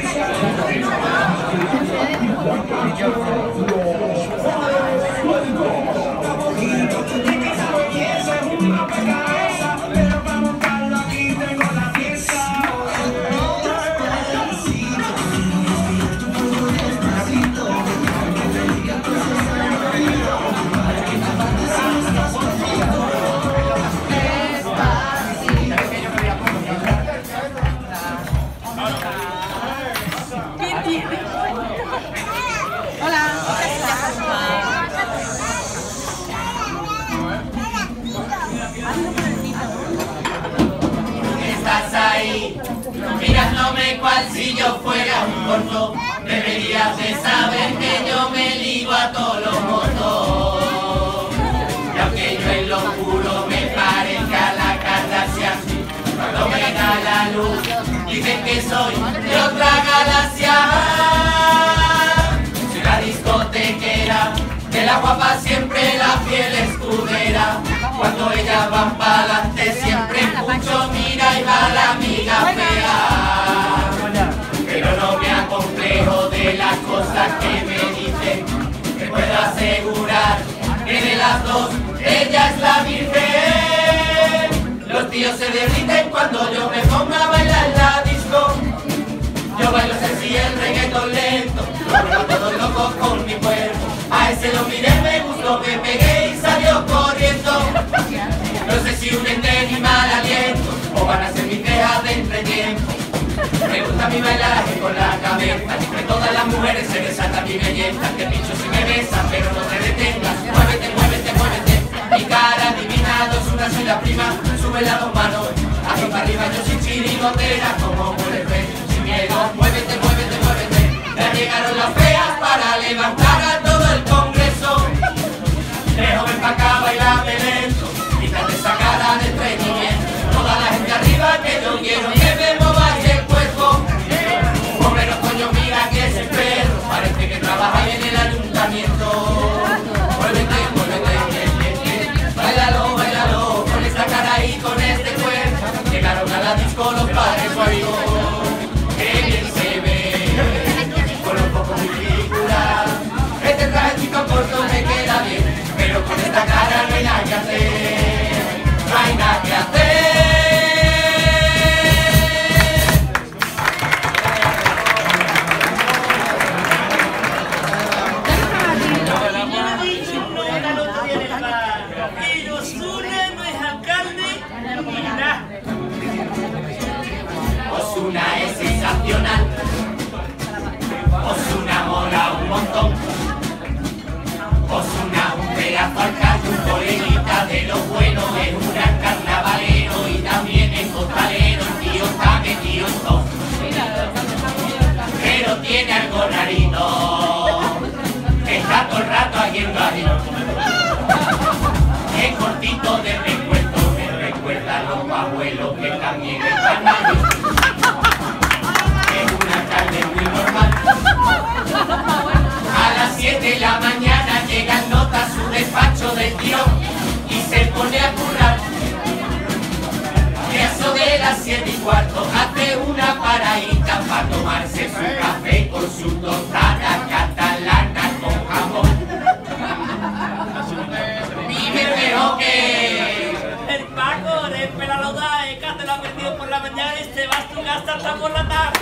Estás ahí, mirándome cual si yo fuera un corto. Deberías de saber que yo me ligo a todos los motos. Y aunque yo en lo oscuro me parezca la Kardashian, cuando me da la luz dicen que soy de otra galaxia. Soy la discotequera, de la guapa siempre la fiel escudera. Cuando ellas van para adelante siempre escucho mira y va la amiga fea. Pero no me acomplejo de las cosas que me dicen. Te puedo asegurar que de las dos ella es la virgen. Los tíos se derriten cuando yo me ponga a bailar en la disco. Yo bailo sexy el reggaetón lento, lo todo loco con mi cuerpo. A ese lo miré, me gustó, me pegué y salió corriendo. No sé si huyen de mi mal aliento o van a ser mis quejas de entretiempo. Me gusta mi bailaje con la cabeza, entre todas las mujeres se desata mi belleza. Te pincho si me besas, pero no te detengas. Muévete, muévete, muévete. Mi cara adivinado es una soy la prima. Sube las dos manos, aquí para arriba yo sin chirigotera. Como puedes ver, sin miedo. Muévete, muévete, muévete. Ya llegaron las feas para levantar a todo el congreso. De joven pa' acá bailame lento, quítate esa cara de estreñimiento. Toda la gente arriba que yo quiero que me mováis el cuerpo. Hombre, no coño, mira que es el perro, parece que trabaja en el ayuntamiento. Muévete, muévete, bailalo, bailalo, con esta cara y con este cuerpo. Llegaron a la disco los padres. faltar un coleguita de lo bueno, es un gran carnavalero y también es costalero, el tío está metido en todo. Pero tiene algo rarito, que está todo el rato aquí en radio. Es cortito de recuerdo, me recuerda a los abuelos que también están ahí. Es una tarde muy normal. A las siete de la mañana llegan notas a su despacho del tirón y se pone a currar. Y eso de las siete y cuarto hace una paradita para tomarse su café con su tostada catalana con jamón. Dime pero que el Paco de Pelalauda que te lo ha metido por la mañana y se va a tu casa hasta por la tarde.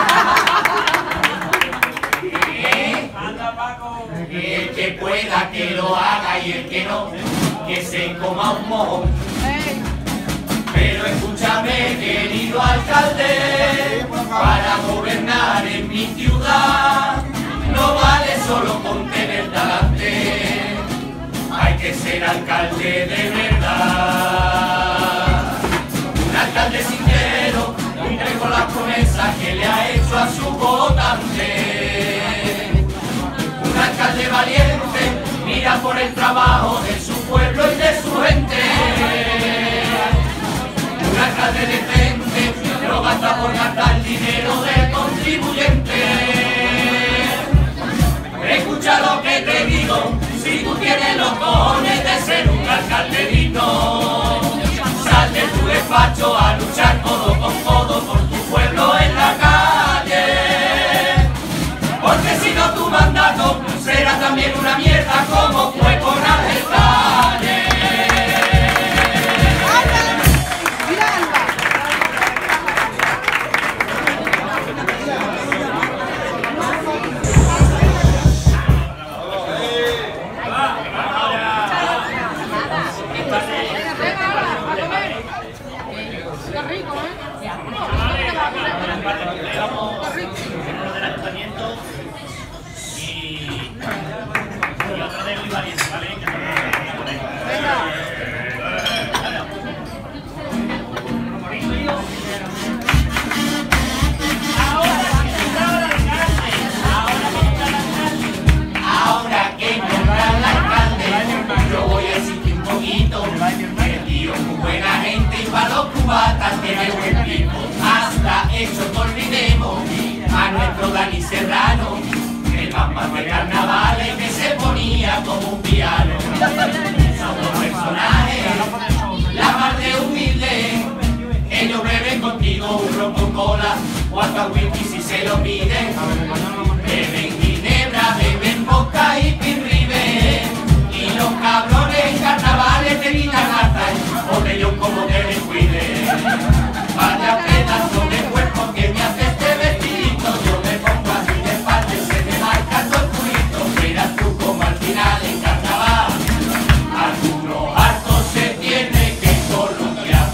¿Qué? Anda, Paco. El que pueda que lo haga y el que no, que se coma un mojón. Pero escúchame, querido alcalde, para gobernar en mi ciudad no vale solo con tener talante, hay que ser alcalde de verdad. Un alcalde sincero, cumple con las promesas que le ha hecho a su votante. Un alcalde valiente, mira por el trabajo de su pueblo y de su gente. Un alcalde decente, no gasta por gastar dinero del contribuyente. Escucha lo que te digo, si tú tienes los cojones de ser un alcalde digno, sal de tu despacho a luchar codo con codo por tu pueblo en la calle. Porque si no tu mandato será también una mierda como fue con Ángel Calle. Tiene buen tipo, hasta hecho que olvidemos a nuestro Dani Serrano, el mamá de carnavales que se ponía como un piano. Son dos personajes, la más de humilde, ellos beben contigo un ron con cola, o hasta whisky si se lo piden. Beben ginebra, beben vodka y pinribe, y los cabrones en carnavales te gritan hasta el botellón como te descuide. Vaya pedazo de cuerpo que me hace este vestidito, yo me pongo así de espalda y se me marca todo el culito. Verás tú como al final en carnaval algunos hartos se tiene que coloquiar.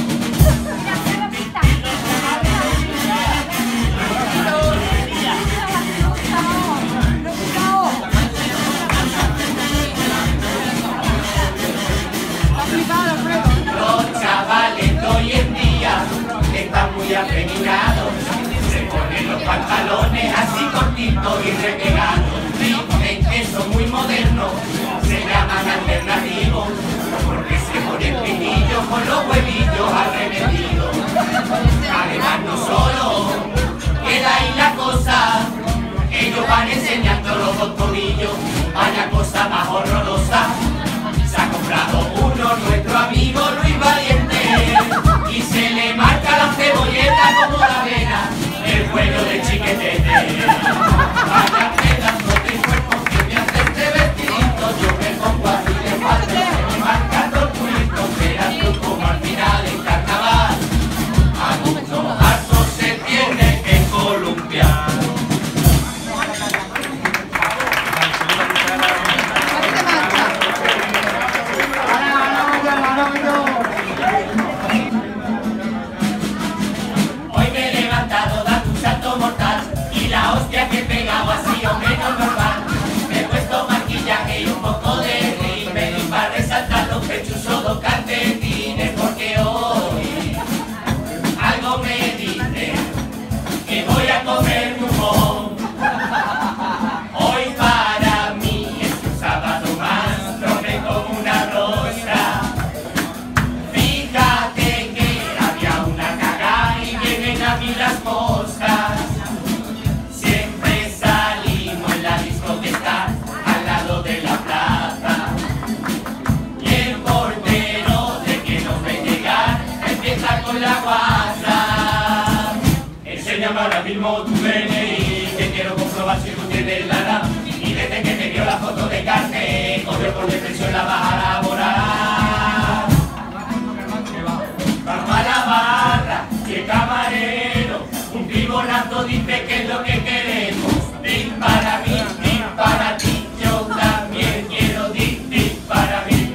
Los chavales de hoy en día están muy afeminados, se ponen los pantalones así cortitos y repegados. Dicen que son muy modernos, se llaman alternativos, porque se ponen pinillos con los huevillos arremetidos. Además no solo queda ahí la cosa, ellos van enseñando los dos tobillos, vaya cosa más horrorosa. Se ha comprado uno nuestro amigo Luis Valiente y se le marca la cebolleta como la avena, el cuello de chiquetete. Vaya firmó tu D N I, que quiero comprobar si tú tienes la edad. Y desde que te dio la foto de carne, corrió por depresión la baja laboral. Vamos a la barra, y el camarero, un pibonazo dice que es lo que queremos. Din para mí, din para ti, yo también quiero din, din para mí.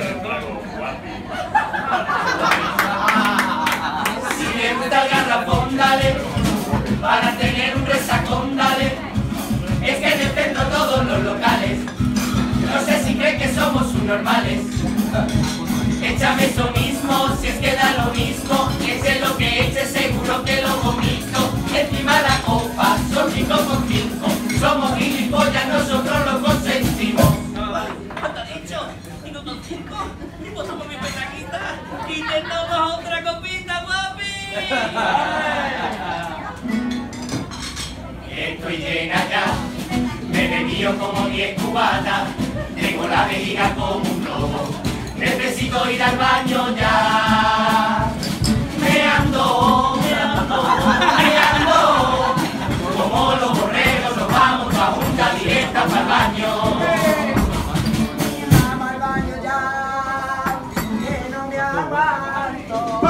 Si le gusta el garrafón, dale, para tener un resacón, dale. Es que defendo todos los locales. No sé si creen que somos subnormales. Échame eso mismo, si es que da lo mismo. Eche lo que eche, seguro que lo vomito. Encima la copa, son cinco con cinco. Somos gilipollas, nosotros lo consentimos. ¿Cuánto has dicho? ¿Cinco con cinco? Y pues somos mi petaquita. Y te tomas otra copita, papi. Estoy llena ya, me he bebido como diez cubatas. Tengo la vejiga como un globo. Necesito ir al baño ya. Me ando, me ando, me ando. Como los borregos nos vamos a junta directa para el baño. Vamos al baño ya, que no me aguanto.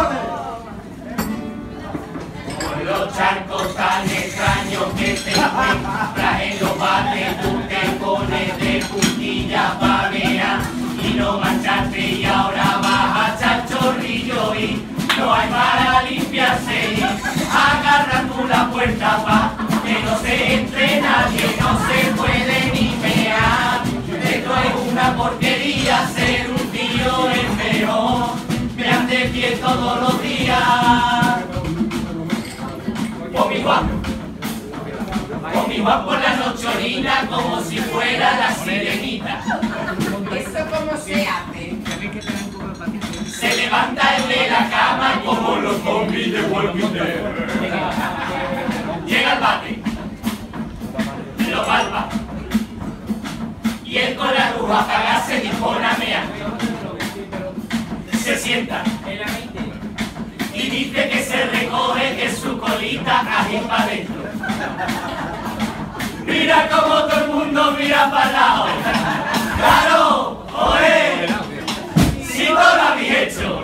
Con los charcos tan extraños que te encuentras en los bates, tú te pones de puntilla pa' mear y no mancharte, y ahora vas a echar chorrillo y no hay para limpiarse. Agarra tú la puerta pa' que no se entre nadie, no se puede ni mear. Esto es una porquería, ser un tío es mejor. Me han de pie todos los días. Con mi guapo, con mi guapo por la noche orina como si fuera la sirenita. ¿Eso cómo se hace? Se levanta el de la cama como los zombies de Walking Dead. Llega al bate, lo palpa, y él con la luz apagada se dispone a mear. Se sienta y dice que se recoge, que su colita ahí para adentro. Mira como todo el mundo mira para el lado. ¡Claro! ¡Oye! ¡Si no lo habéis hecho!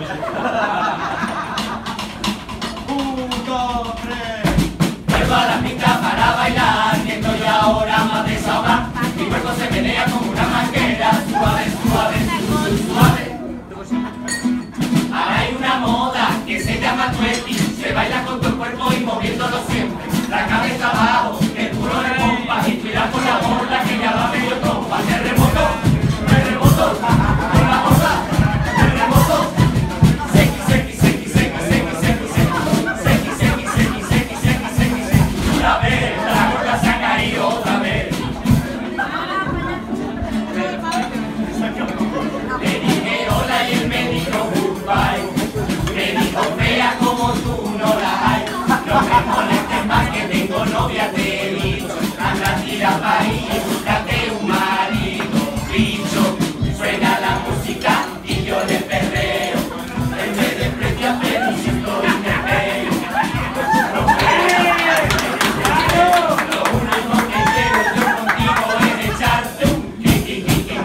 Un, dos, tres. Vuelvo a la pista para bailar, y estoy ahora más desahogar. Mi cuerpo se menea como una manguera, suave, suave, suave. Ahora hay una moda que se llama twerking, se baila con tu cuerpo y moviéndolo siempre. La cabeza abajo, el culo de pompa, inspira por la borda que ya va medio trompa. Terremoto, terremoto, con la cosa, terremoto. Sequi, sequi, sequi, sequi, sequi, sequi, sequi, sequi, sequi, sequi, sequi, sequi, sequi. Una vez, la gorda se ha caído otra vez. Le dije hola y él me dijo goodbye. Me dijo fea como tú no la hay. No me molestes más que tengo novia, te he dicho. Anda, tira pa' ahí y búscate un marido. Bicho, suena la música y yo le perreo. Él me desprecia pero insisto y me veo. Lo único que quiero yo contigo es echarte un kiki.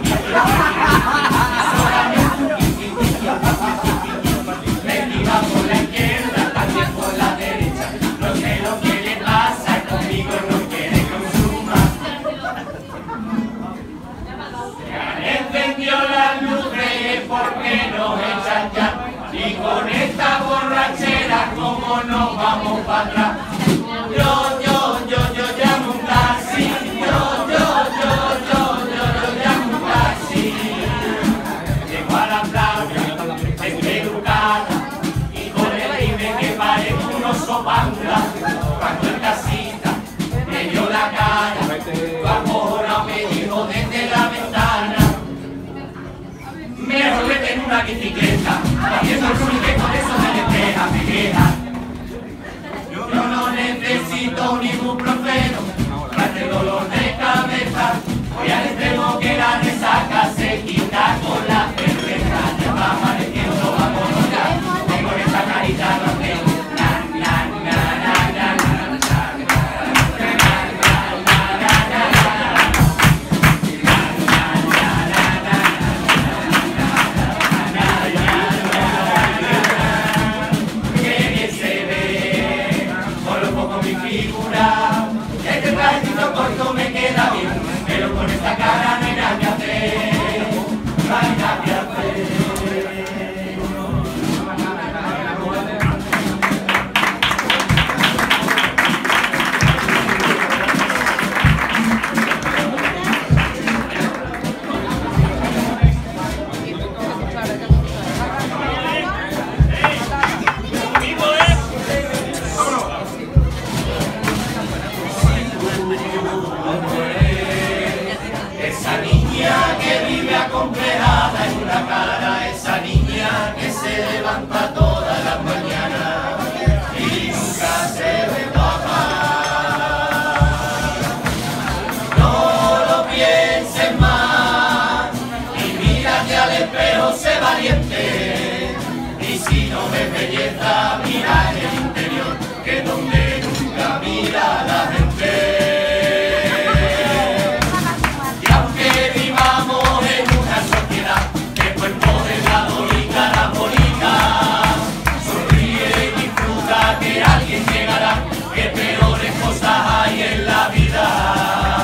Me iba por la izquierda, también por la derecha. No sé lo que le pasa, conmigo no quiere consumar. Se encendió las luces porque nos echan ya. Y con esta borrachera, ¿cómo nos vamos para atrás? Yo, yo, yo, yo llamo un taxi. Yo, yo, yo, yo, yo, yo llamo un taxi. Llego a la playa, estoy educada. Y con el rime que parece un oso panda. Cuando el taxista me dio la cara, ahora me dijo desde la ventana. Me arrollé en una bicicleta, haciendo el ruido, con eso me despeja, me queja. Yo no necesito un ibuprofeno para el dolor de cabeza. Voy al extremo que la resaca se quita con la cerveza. Ya va apareciendo, vámonos ya. Tengo esta carita, no tengo. Na, na, na, na, na, na, na. acomplejada en una cara, esa niña que se levanta todas las mañanas y nunca se ve bajar. No lo pienses más y mírate al espejo, sé valiente. Y si no ves belleza, mira en el interior, que es donde nunca mira la gente. Y aunque vivamos en una sociedad de cuerpo delgado y cara bonita, sonríe y disfruta que alguien llegará, que peores cosas hay en la vida.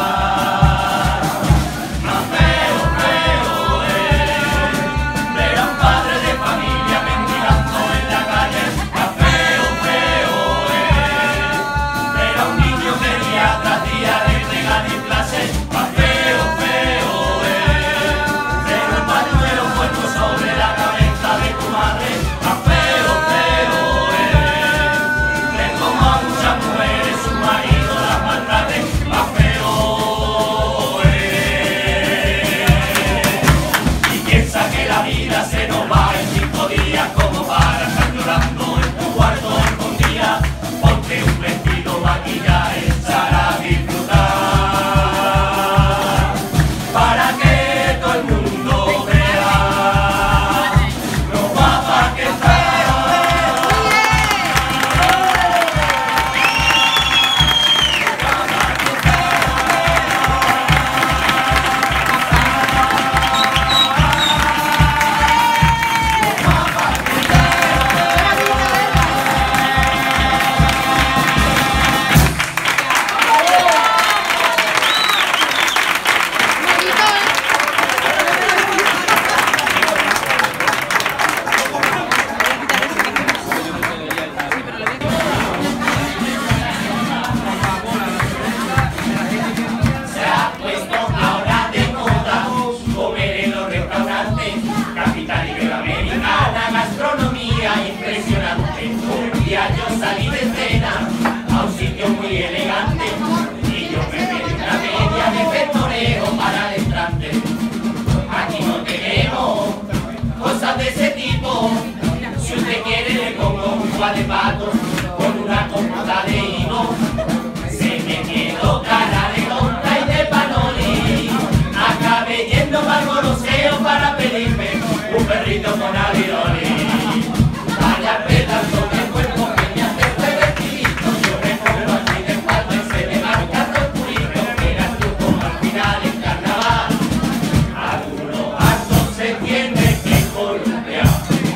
Más feo, feo es ver a un padre de familia mendigando en la calle. Más feo, feo es ver a un niño que día tras día le regalan clases. Más feo, feo es ver un pañuelo puesto sobre la cabeza de tu madre. Más feo, feo es ver cómo a muchas mujeres su marido las maltrate. Más feo es. Y piensa que la vida se nos va en cinco días como para estar llorando en tu cuarto escondida. Ponte un vestido, maquillaje, para disfrutar, para que todo el mundo vea lo guapa que estás. Se ha puesto ahora de moda comer en los restaurantes, capital iberoamericana, gastronomía impresionante. Un día yo salí de cena a un sitio muy elegante y yo me pedí una media de petoreo para el entrante. Aquí no tenemos cosas de ese tipo. Si usted quiere le pongo un guante de pato con una compota de hino. Se me quedó cara de tonta y de panoli. Acabé yendo para el Coloseo para pedirme un perrito con aviroli. Vaya pedazo de cuerpo que me hace este vestidito. Yo me pongo así de espalda y se me marca todo el culito. Eras tú como al final en carnaval. Algunos actos se tiene que columpiar.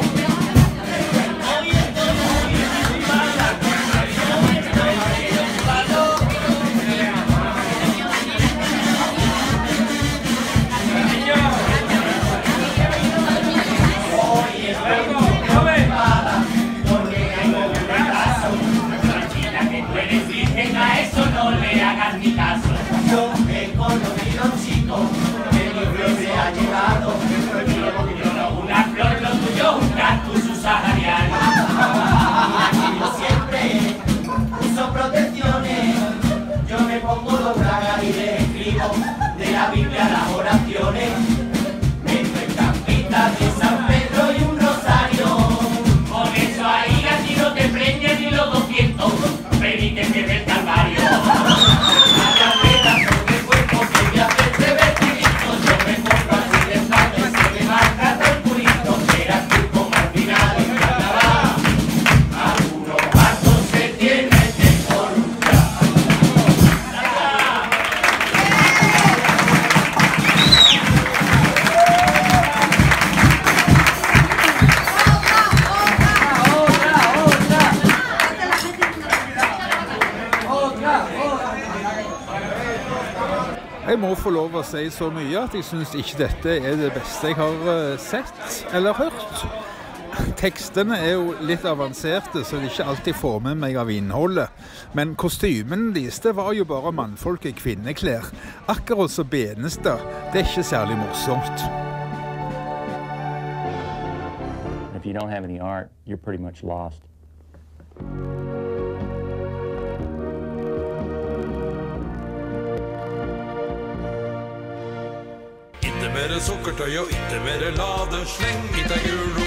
Yo he conocido un chico que mi flor se ha llevado. Yo no una flor, lo tuyo un cactus sahariano. Y yo siempre uso protecciones. Yo me pongo dos bragas y les escribo de la Biblia las oraciones. Meto en campitas de San Pedro y un rosario. Con eso ahí a ti no te preñan ni los doscientos. Penitencia del Calvario. Jeg må få lov å si så mye at jeg synes ikke dette er det beste jeg har sett eller hørt. Tekstene er jo litt avanserte, så det ikke alltid får med meg av innholdet. Men kostymen deres, det var jo bare mannfolk i kvinneklær. Akkurat så Benestad, det er ikke særlig morsomt. If you don't have any art, you're pretty much lost. Inte mer mere sukkertøy og ikke mere lade. Sleng i deg gul